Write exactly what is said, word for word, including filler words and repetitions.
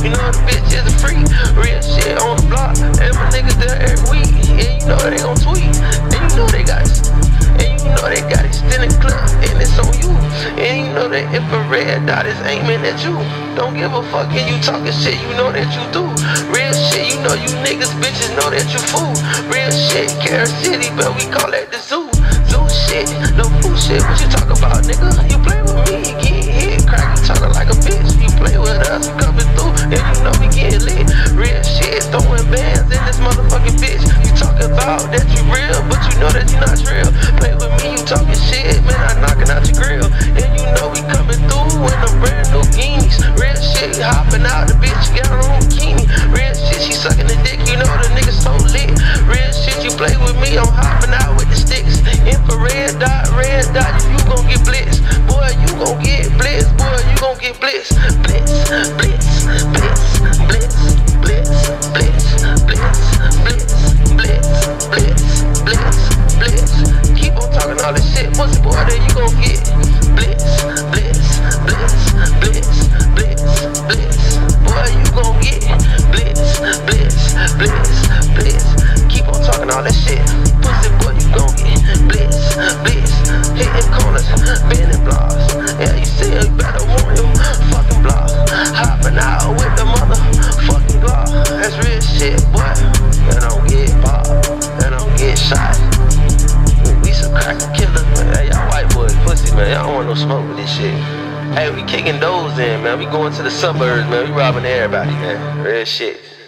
You know the bitch is a freak. Real shit on the block. And my niggas there every week. And you know they gon' tweet. And you know they got it. And you know they got extended clip. And it's on you. And you know that infrared dot is aiming at you. Don't give a fuck and you talking shit, you know that you do. Real shit, you know you niggas bitches know that you fool. Real shit, Carrot City, but we call that the zoo. Zoo shit, no fool shit, what you talk about, nigga? You play with me, you getting hit, crack, you talking like a bitch. You play with us, we coming through, and you know we getting lit. Real shit, throwing bands in this motherfucking bitch. You talking about that you real, but you know that you not real. Play with me, you talking shit, man, I knocking out your grill. And you know we coming through in a brand new guineas. Real shit, hopping out, the bitch got her own bikini. Real shit, she sucking the dick, you know the nigga so lit. Real shit, you play with me, I'm hopping out with the sticks. Infrared dot, red dot, you gon' get blitzed. Boy, you gon' get blitzed, boy, you gon' get blitzed. Blitz, blitz, blitz, blitz, blitz, blitz, blitz, blitz, blitz, blitz, blitz, blitz. Keep on talking all this shit, pussy boy, then you gon' get blitz, blitz, blitz, blitz, blitz, blitz. Boy, you gon' get blitz, blitz, blitz, blitz. Keep on talking all that shit, pussy boy, you gon' get blitz, blitz. Hitting corners, bending blocks. Yeah, you see you better want your fucking block. Hopping out with the motherfucking Glock. That's real shit, boy. They don't get popped, they don't get shot. We some cracker killers, man. Hey, y'all white boys, pussy, man. Y'all don't want no smoke with this shit. Hey, we kicking those in, man. We going to the suburbs, man. We robbing everybody, man. Real shit.